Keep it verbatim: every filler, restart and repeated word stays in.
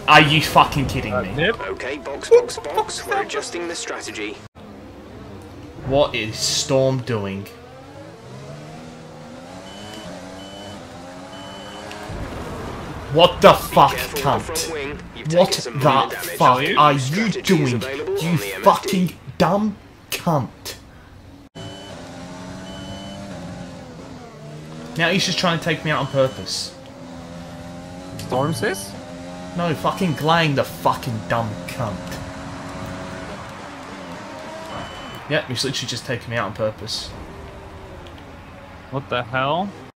Are you fucking kidding Uh, me? nip. Okay, box, box, box. We're adjusting the strategy. What is Storm doing? What the fuck, cunt? What the fuck are you doing, you fucking dumb cunt? Now he's just trying to take me out on purpose. Storm sis? No, fucking Glang, the fucking dumb cunt. Yep, he's literally just taking me out on purpose. What the hell?